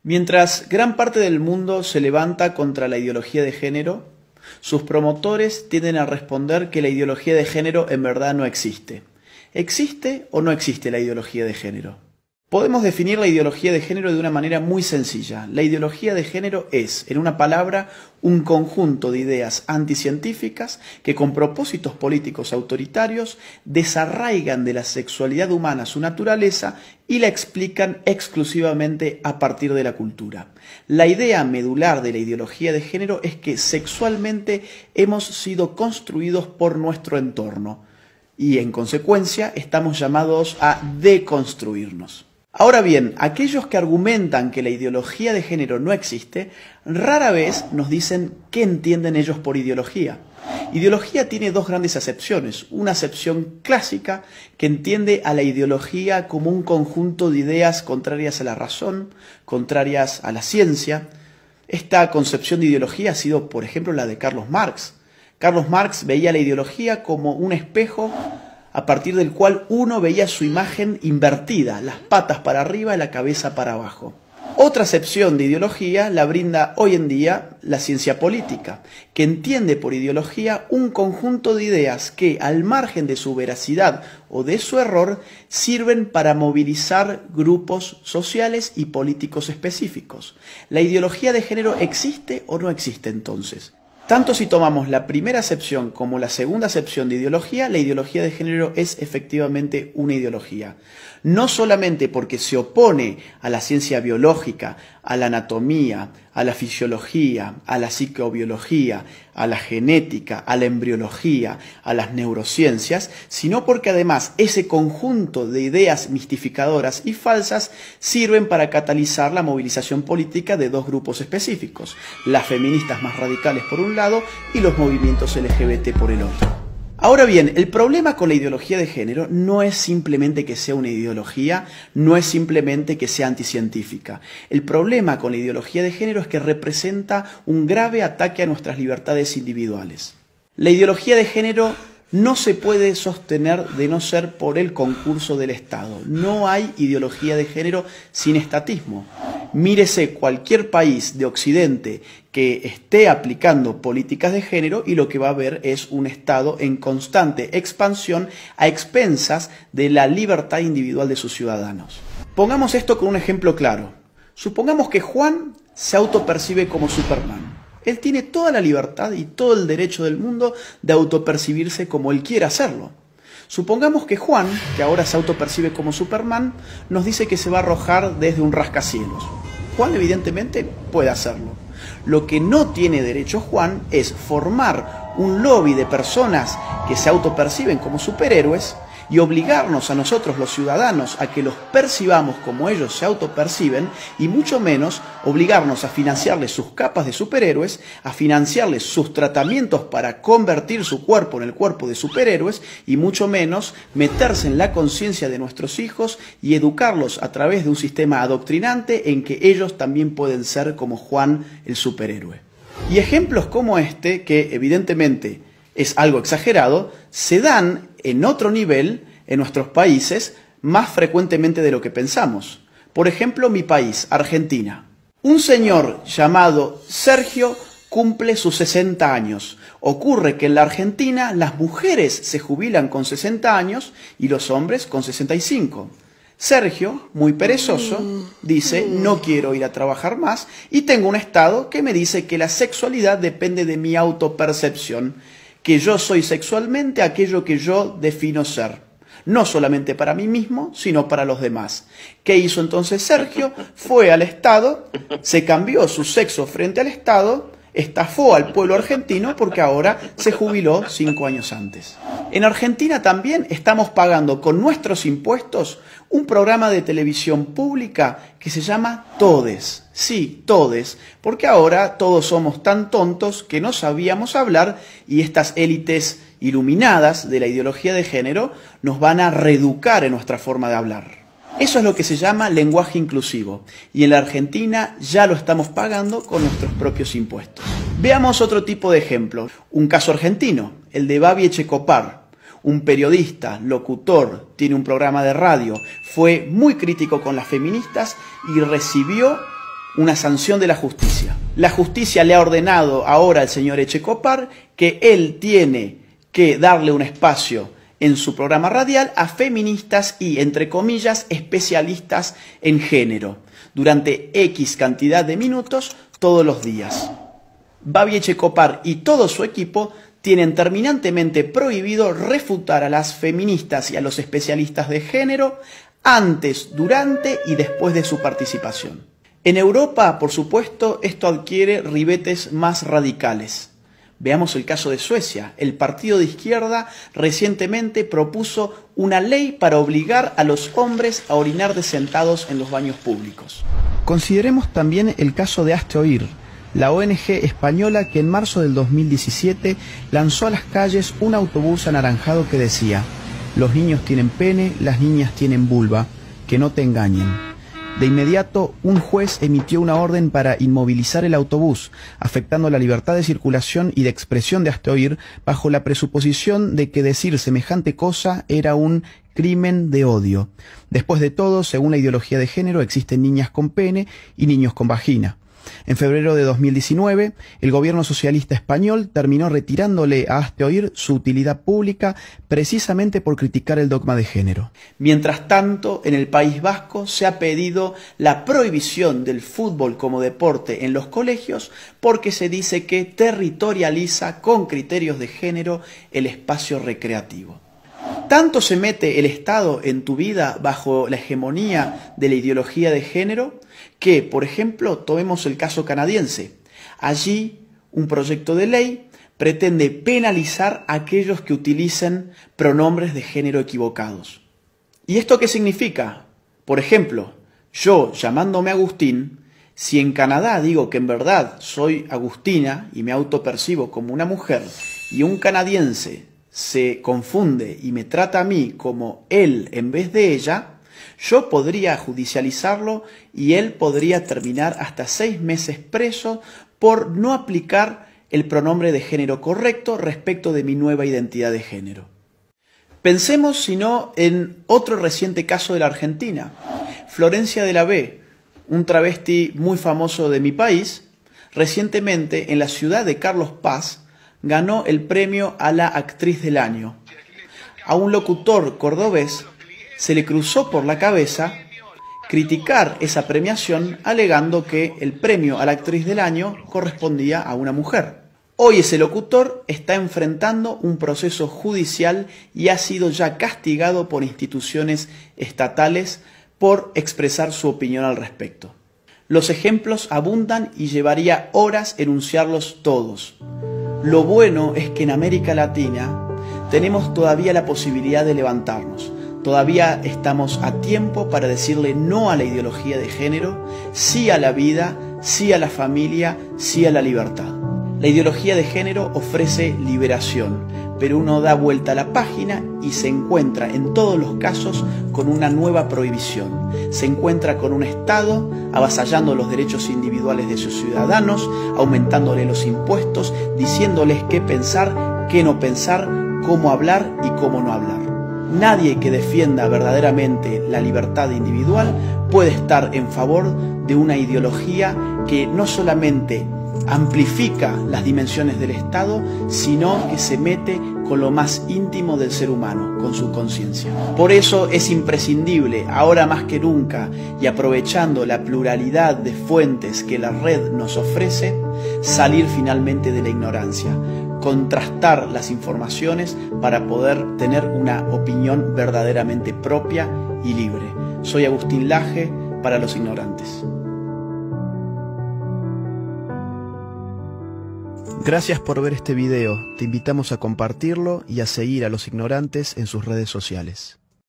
Mientras gran parte del mundo se levanta contra la ideología de género, sus promotores tienden a responder que la ideología de género en verdad no existe. ¿Existe o no existe la ideología de género? Podemos definir la ideología de género de una manera muy sencilla. La ideología de género es, en una palabra, un conjunto de ideas anticientíficas que con propósitos políticos autoritarios desarraigan de la sexualidad humana su naturaleza y la explican exclusivamente a partir de la cultura. La idea medular de la ideología de género es que sexualmente hemos sido construidos por nuestro entorno y en consecuencia estamos llamados a deconstruirnos. Ahora bien, aquellos que argumentan que la ideología de género no existe, rara vez nos dicen qué entienden ellos por ideología. Ideología tiene dos grandes acepciones. Una acepción clásica que entiende a la ideología como un conjunto de ideas contrarias a la razón, contrarias a la ciencia. Esta concepción de ideología ha sido, por ejemplo, la de Carlos Marx. Carlos Marx veía la ideología como un espejo a partir del cual uno veía su imagen invertida, las patas para arriba y la cabeza para abajo. Otra acepción de ideología la brinda hoy en día la ciencia política, que entiende por ideología un conjunto de ideas que, al margen de su veracidad o de su error, sirven para movilizar grupos sociales y políticos específicos. ¿La ideología de género existe o no existe entonces? Tanto si tomamos la primera acepción como la segunda acepción de ideología, la ideología de género es efectivamente una ideología. No solamente porque se opone a la ciencia biológica, a la anatomía, a la fisiología, a la psicobiología, a la genética, a la embriología, a las neurociencias, sino porque además ese conjunto de ideas mistificadoras y falsas sirven para catalizar la movilización política de dos grupos específicos, las feministas más radicales por un lado y los movimientos LGBT por el otro. Ahora bien, el problema con la ideología de género no es simplemente que sea una ideología, no es simplemente que sea anticientífica. El problema con la ideología de género es que representa un grave ataque a nuestras libertades individuales. La ideología de género no se puede sostener de no ser por el concurso del Estado. No hay ideología de género sin estatismo. Mírese cualquier país de Occidente que esté aplicando políticas de género y lo que va a ver es un Estado en constante expansión a expensas de la libertad individual de sus ciudadanos. Pongamos esto con un ejemplo claro. Supongamos que Juan se autopercibe como Superman. Él tiene toda la libertad y todo el derecho del mundo de autopercibirse como él quiera hacerlo. Supongamos que Juan, que ahora se autopercibe como Superman, nos dice que se va a arrojar desde un rascacielos. Juan evidentemente puede hacerlo. Lo que no tiene derecho Juan es formar un lobby de personas que se autoperciben como superhéroes y obligarnos a nosotros los ciudadanos a que los percibamos como ellos se autoperciben y mucho menos obligarnos a financiarles sus capas de superhéroes, a financiarles sus tratamientos para convertir su cuerpo en el cuerpo de superhéroes y mucho menos meterse en la conciencia de nuestros hijos y educarlos a través de un sistema adoctrinante en que ellos también pueden ser como Juan el superhéroe. Y ejemplos como este, que evidentemente es algo exagerado, se dan en otro nivel en nuestros países más frecuentemente de lo que pensamos. Por ejemplo, mi país, Argentina. Un señor llamado Sergio cumple sus 60 años. Ocurre que en la Argentina las mujeres se jubilan con 60 años y los hombres con 65. Sergio, muy perezoso, dice, no quiero ir a trabajar más y tengo un estado que me dice que la sexualidad depende de mi autopercepción, que yo soy sexualmente aquello que yo defino ser, no solamente para mí mismo, sino para los demás. ¿Qué hizo entonces Sergio? Fue al Estado, se cambió su sexo frente al Estado, estafó al pueblo argentino porque ahora se jubiló 5 años antes. En Argentina también estamos pagando con nuestros impuestos un programa de televisión pública que se llama Todes. Sí, Todes, porque ahora todos somos tan tontos que no sabíamos hablar y estas élites iluminadas de la ideología de género nos van a reeducar en nuestra forma de hablar. Eso es lo que se llama lenguaje inclusivo y en la Argentina ya lo estamos pagando con nuestros propios impuestos. Veamos otro tipo de ejemplo, un caso argentino, el de Babi Echecopar. Un periodista, locutor, tiene un programa de radio, fue muy crítico con las feministas y recibió una sanción de la justicia. La justicia le ha ordenado ahora al señor Echecopar que él tiene que darle un espacio en su programa radial a feministas y, entre comillas, especialistas en género, durante X cantidad de minutos todos los días. Babi Echecopar y todo su equipo tienen terminantemente prohibido refutar a las feministas y a los especialistas de género antes, durante y después de su participación. En Europa, por supuesto, esto adquiere ribetes más radicales. Veamos el caso de Suecia. El partido de izquierda recientemente propuso una ley para obligar a los hombres a orinar de sentados en los baños públicos. Consideremos también el caso de Hazte Oír, la ONG española que en marzo del 2017 lanzó a las calles un autobús anaranjado que decía: los niños tienen pene, las niñas tienen vulva, que no te engañen. De inmediato, un juez emitió una orden para inmovilizar el autobús, afectando la libertad de circulación y de expresión de Hazte Oír, bajo la presuposición de que decir semejante cosa era un crimen de odio. Después de todo, según la ideología de género, existen niñas con pene y niños con vagina. En febrero de 2019, el gobierno socialista español terminó retirándole a Hazte Oír su utilidad pública precisamente por criticar el dogma de género. Mientras tanto, en el País Vasco se ha pedido la prohibición del fútbol como deporte en los colegios porque se dice que territorializa con criterios de género el espacio recreativo. ¿Tanto se mete el Estado en tu vida bajo la hegemonía de la ideología de género que, por ejemplo, tomemos el caso canadiense? Allí, un proyecto de ley pretende penalizar a aquellos que utilicen pronombres de género equivocados. ¿Y esto qué significa? Por ejemplo, yo, llamándome Agustín, si en Canadá digo que en verdad soy Agustina y me autopercibo como una mujer, y un canadiense se confunde y me trata a mí como él en vez de ella, yo podría judicializarlo y él podría terminar hasta 6 meses preso por no aplicar el pronombre de género correcto respecto de mi nueva identidad de género. Pensemos, si no, en otro reciente caso de la Argentina. Florencia de la B, un travesti muy famoso de mi país, recientemente en la ciudad de Carlos Paz, ganó el premio a la actriz del año. A un locutor cordobés se le cruzó por la cabeza criticar esa premiación alegando que el premio a la actriz del año correspondía a una mujer. Hoy ese locutor está enfrentando un proceso judicial y ha sido ya castigado por instituciones estatales por expresar su opinión al respecto. Los ejemplos abundan y llevaría horas enunciarlos todos. Lo bueno es que en América Latina tenemos todavía la posibilidad de levantarnos. Todavía estamos a tiempo para decirle no a la ideología de género, sí a la vida, sí a la familia, sí a la libertad. La ideología de género ofrece liberación, pero uno da vuelta a la página y se encuentra en todos los casos con una nueva prohibición. Se encuentra con un Estado avasallando los derechos individuales de sus ciudadanos, aumentándole los impuestos, diciéndoles qué pensar, qué no pensar, cómo hablar y cómo no hablar. Nadie que defienda verdaderamente la libertad individual puede estar en favor de una ideología que no solamente amplifica las dimensiones del Estado, sino que se mete con lo más íntimo del ser humano, con su conciencia. Por eso es imprescindible, ahora más que nunca, y aprovechando la pluralidad de fuentes que la red nos ofrece, salir finalmente de la ignorancia, contrastar las informaciones para poder tener una opinión verdaderamente propia y libre. Soy Agustín Laje, para los ignorantes. Gracias por ver este video, te invitamos a compartirlo y a seguir a los ignorantes en sus redes sociales.